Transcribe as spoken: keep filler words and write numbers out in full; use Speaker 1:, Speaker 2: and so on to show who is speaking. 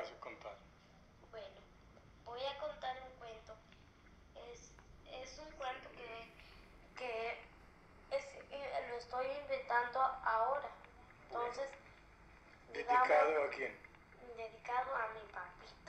Speaker 1: vas a contar?
Speaker 2: Bueno, voy a contar un cuento. Es, es un cuento que, que es, eh, lo estoy inventando ahora. Entonces,
Speaker 1: Bueno, ¿dedicado
Speaker 2: digamos,
Speaker 1: a quién?
Speaker 2: dedicado a mi papi.